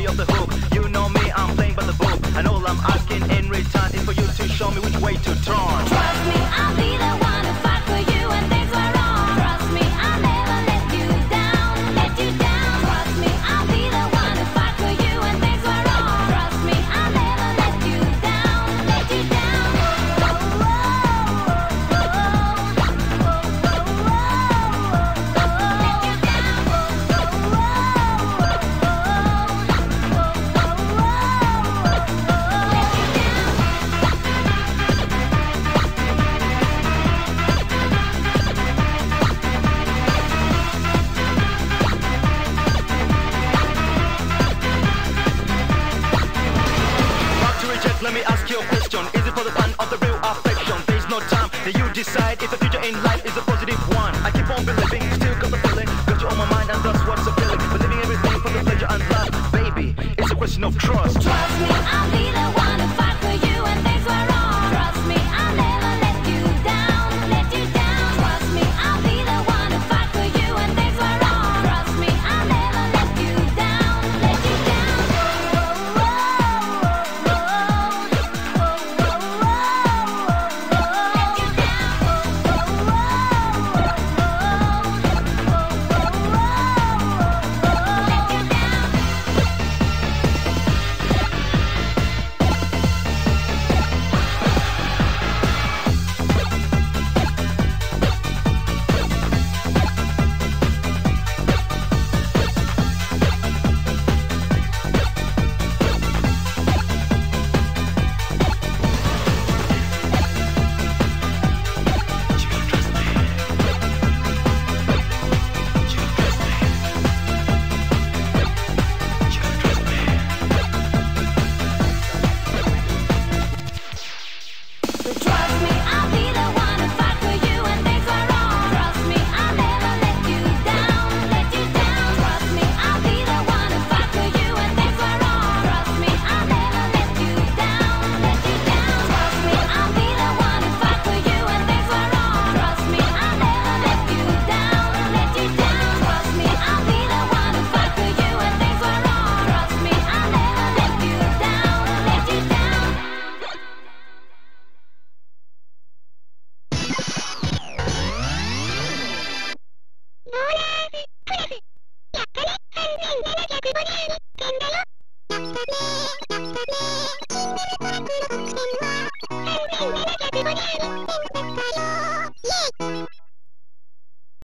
off the hook. You know me, I'm playing by the book, and all I'm asking in return is for you to show me which way to turn. Trust me, I'll be the one to fight for you when things are wrong. Trust me, I'll never let you down, let you down. Trust me, I'll be the one to fight for you when things are wrong. Trust me, I'll never let you down, let you down. Let me ask you a question. Is it for the fun of the real affection? There's no time that you decide if the future in life is a positive one. I keep on believing, still got the feeling, got you on my mind, and that's what's appealing. Believing everything for the pleasure and love, baby. It's a question of trust. Trust me.